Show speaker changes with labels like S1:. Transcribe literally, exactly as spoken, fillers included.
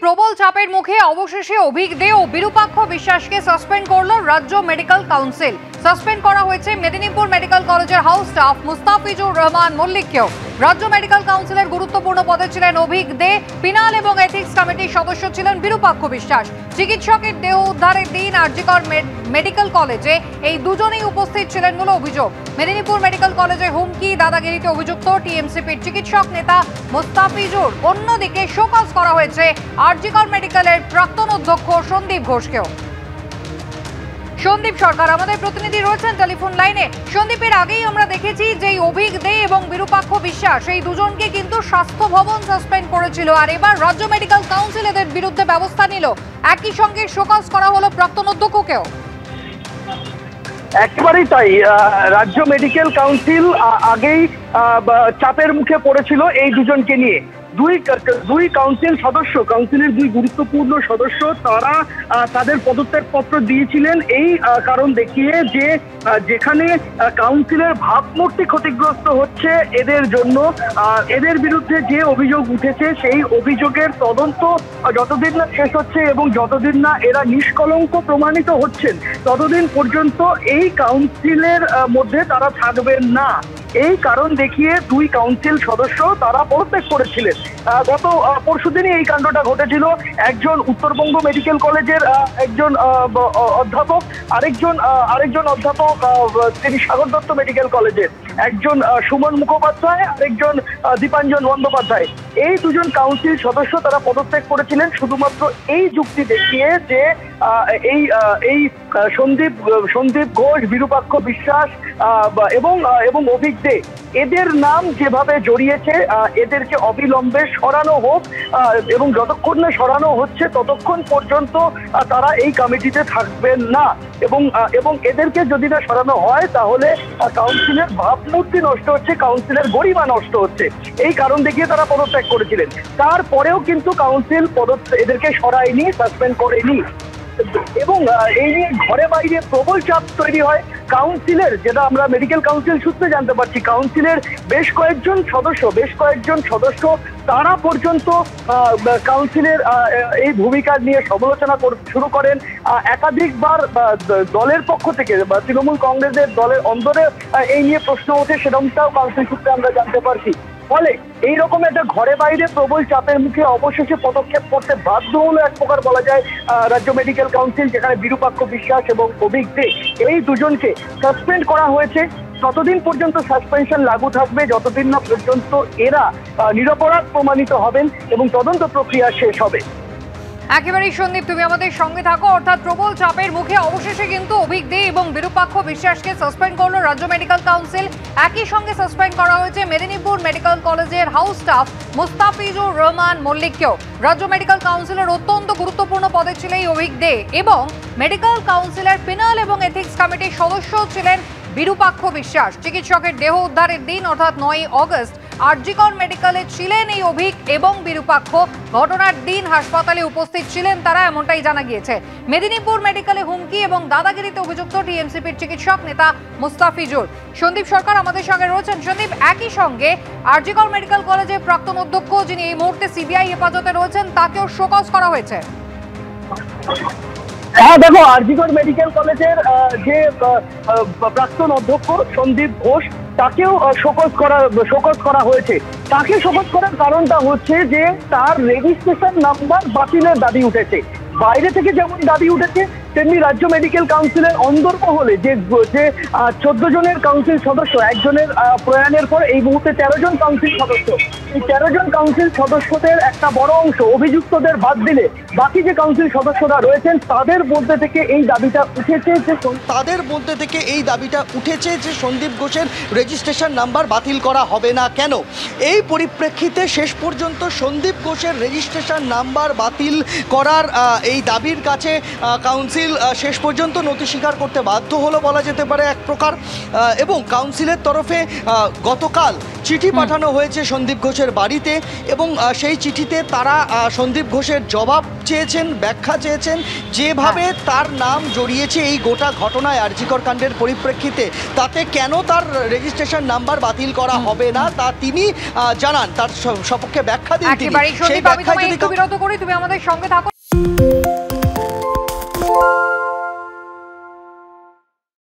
S1: প্রবল চাপের মুখে অবশেষে অভিক দে ও বিরূপাক্ষ বিশ্বাসকে সাসপেন্ড করল রাজ্য মেডিকেল কাউন্সিল। সাসপেন্ড করা হয়েছে মেদিনীপুর মেডিকেল কলেজের হাউস স্টাফ মুস্তাফিজুর রহমান মল্লিককেও। রাজ্য মেডিকেল কাউন্সিলের গুরুত্বপূর্ণ পদে ছিলেন অভিক দে, পিনাল এবং এথিক্স কমিটির সদস্য ছিলেন বিরূপাক্ষ বিশ্বাস। চিকিৎসকের দেহ উদ্ধারের দিন আরজিকর মেডিকেল কলেজে এই দুজনেই উপস্থিত ছিলেন বলে অভিযোগ। মেদিনীপুর মেডিকেল কলেজে হুমকি দাদাগিরিতে অভিযুক্ত টিএমসিপির চিকিৎসক নেতা মুস্তাফিজুর। অন্যদিকে শোকজ করা হয়েছে আরজিকর মেডিকেলের প্রাক্তন অধ্যক্ষ সন্দীপ ঘোষকেও। সন্দীপ সরকার আমাদের প্রতিনিধি রয়েছেন টেলিফোন লাইনে। সন্দীপের আগেই আমরা দেখেছি যে অভিক দে এবং বিরূপাক্ষ বিশ্বাস এই দুজনকে কিন্তু স্বাস্থ্য ভবন সাসপেন্ড করেছিল, আর এবার রাজ্য মেডিকেল কাউন্সিল এদের বিরুদ্ধে ব্যবস্থা নিল। একই সঙ্গে শোকজ করা হলো প্রাক্তন অধ্যক্ষকেও।
S2: একেবারেই তাই, রাজ্য মেডিকেল কাউন্সিল আগেই চাপের মুখে পড়েছিল এই দুজনকে নিয়ে। দুই দুই কাউন্সিল সদস্য, কাউন্সিলের দুই গুরুত্বপূর্ণ সদস্য, তারা তাদের পদত্যাগপত্র দিয়েছিলেন এই কারণ দেখিয়ে যে যেখানে কাউন্সিলের ভাবমূর্তি ক্ষতিগ্রস্ত হচ্ছে এদের জন্য, এদের বিরুদ্ধে যে অভিযোগ উঠেছে সেই অভিযোগের তদন্ত যতদিন না শেষ হচ্ছে এবং যতদিন না এরা নিষ্কলঙ্ক প্রমাণিত হচ্ছেন ততদিন পর্যন্ত এই কাউন্সিলের মধ্যে তারা থাকবেন না। এই কারণ দেখিয়ে দুই কাউন্সিল সদস্য তারা পদত্যাগ করেছিলেন। গত পরশুদিনই এই কাণ্ডটা ঘটেছিল। একজন উত্তরবঙ্গ মেডিকেল কলেজের একজন অধ্যাপক, আরেকজন আরেকজন অধ্যাপক তিনি সাগর দত্ত মেডিকেল কলেজের, একজন সুমন মুখোপাধ্যায়, আরেকজন দীপাঞ্জন বন্দ্যোপাধ্যায়। এই দুজন কাউন্সিল সদস্য তারা পদত্যাগ করেছিলেন শুধুমাত্র এই যুক্তি দেখিয়ে যে এই এই সন্দীপ সন্দীপ ঘোষ, বিরূপাক্ষ বিশ্বাস এবং এবং অভিক দে এদের নাম যেভাবে জড়িয়েছে এদেরকে অবিলম্বে সরানো হোক এবং যতক্ষণ না সরানো হচ্ছে ততক্ষণ পর্যন্ত তারা এই কমিটিতে থাকবেন না এবং এবং এদেরকে যদি না সরানো হয় তাহলে কাউন্সিলের ভাবমূর্তি নষ্ট হচ্ছে, কাউন্সিলের গরিমা নষ্ট হচ্ছে। এই কারণ দেখিয়ে তারা পদত্যাগ করেছিলেন। তারপরেও কিন্তু কাউন্সিল পদত্যাগ এদেরকে সরায়নি, সাসপেন্ড করেনি এবং এই নিয়ে ঘরে বাইরে প্রবল চাপ তৈরি হয় কাউন্সিলের, যেটা আমরা মেডিকেল কাউন্সিল সূত্রে জানতে পারছি। কাউন্সিলের বেশ কয়েকজন সদস্য বেশ কয়েকজন সদস্য তারা পর্যন্ত কাউন্সিলের এই ভূমিকা নিয়ে সমালোচনা শুরু করেন। একাধিকবার দলের পক্ষ থেকে বা তৃণমূল কংগ্রেসের দলের অন্দরে এই নিয়ে প্রশ্ন ওঠে, সেরকমটাও কাউন্সিল সূত্রে আমরা জানতে পারছি। ফলে এইরকম একটা ঘরে বাইরে প্রবল চাপের মুখে অবশেষে পদক্ষেপ করতে বাধ্য হলো এক প্রকার বলা যায় রাজ্য মেডিকেল কাউন্সিল, যেখানে বিরূপাক্ষ বিশ্বাস এবং অভিক দে এই দুজনকে সাসপেন্ড করা হয়েছে। ততদিন পর্যন্ত সাসপেনশন লাগু থাকবে যতদিন না পর্যন্ত এরা নিরপরাধ প্রমাণিত হবেন এবং তদন্ত প্রক্রিয়া শেষ হবে।
S1: একেবারেই সন্দীপ, তুমি আমাদের সঙ্গে থাকো। অর্থাৎ প্রবল চাপের মুখে অবশেষে কিন্তু অভিক দে এবং বিরূপাক্ষ বিশ্বাসকে সাসপেন্ড করলো রাজ্য মেডিকেল কাউন্সিল। একই সঙ্গে সাসপেন্ড করা হয়েছে মেদিনীপুর মেডিকেল কলেজের হাউস স্টাফ মুস্তাফিজুর রহমান মল্লিককেও। রাজ্য মেডিকেল কাউন্সিলের অত্যন্ত গুরুত্বপূর্ণ পদে ছিল এই অভিক দে এবং মেডিকেল কাউন্সিলের পিনাল এবং এথিক্স কমিটির সদস্য ছিলেন বিরূপাক্ষ বিশ্বাস। চিকিৎসকের দেহ উদ্ধারের দিন অর্থাৎ নয়ই অগস্ট আরজিকর মেডিকেলে ছিলেন এই অভিক এবং বিরূপাক্ষ। ঘটনার দিন হাসপাতালে উপস্থিত ছিলেন তারা, এমনটাই জানা গিয়েছে। মেদিনীপুর মেডিকেলে হুমকি এবং দাদাগিরিতে অভিযুক্ত টিএমসিপির চিকিৎসক নেতা মুস্তাফিজুর। সন্দীপ সরকার আমাদের সঙ্গে রয়েছেন। সন্দীপ, একই সঙ্গে আরজিকর মেডিকেল কলেজের প্রাক্তন অধ্যক্ষ যিনি এই মুহূর্তে সিবিআই হেফাজতে রয়েছেন তাকেও শোকজ করা হয়েছে।
S2: হ্যাঁ দেখো, আরজিকর মেডিকেল কলেজের যে প্রাক্তন অধ্যক্ষ সন্দীপ ঘোষ তাকেও শোকজ করা শোকজ করা হয়েছে। তাকে শোকজ করার কারণটা হচ্ছে যে তার রেজিস্ট্রেশন নাম্বার বাতিলের দাবি উঠেছে। বাইরে থেকে যেমন দাবি উঠেছে তেমনি রাজ্য মেডিকেল কাউন্সিলের অন্দরমহলে যে যে চোদ্দ জনের কাউন্সিল সদস্য, একজনের প্রয়াণের পর এই মুহূর্তে তেরো জন কাউন্সিল সদস্য, এই তেরো জন কাউন্সিল সদস্যদের একটা বড় অংশ অভিযুক্তদের বাদ দিলে বাকি যে কাউন্সিল সদস্যরা রয়েছেন তাদের মধ্যে থেকে এই দাবিটা উঠেছে যে
S3: তাদের মধ্যে থেকে এই দাবিটা উঠেছে যে সন্দীপ ঘোষের রেজিস্ট্রেশন নাম্বার বাতিল করা হবে না কেন। এই পরিপ্রেক্ষিতে শেষ পর্যন্ত সন্দীপ ঘোষের রেজিস্ট্রেশন নাম্বার বাতিল করার এই দাবির কাছে কাউন্সিল কাউন্সিল শেষ পর্যন্ত নথি স্বীকার করতে বাধ্য হলো বলা যেতে পারে এক প্রকার, এবং কাউন্সিলের তরফে গতকাল চিঠি পাঠানো হয়েছে সন্দীপ ঘোষের বাড়িতে, এবং সেই চিঠিতে তারা সন্দীপ ঘোষের জবাব চেয়েছেন, ব্যাখ্যা চেয়েছেন, যেভাবে তার নাম জড়িয়েছে এই গোটা ঘটনায় আর জি কর কাণ্ডের পরিপ্রেক্ষিতে, তাতে কেন তার রেজিস্ট্রেশন নাম্বার বাতিল করা হবে না তা তিনি জানান, তার সপক্ষে ব্যাখ্যা দিন তিনি।
S1: সেই ব্যাখ্যা যদি বিরত করি, তুমি আমাদের সঙ্গে থাকো।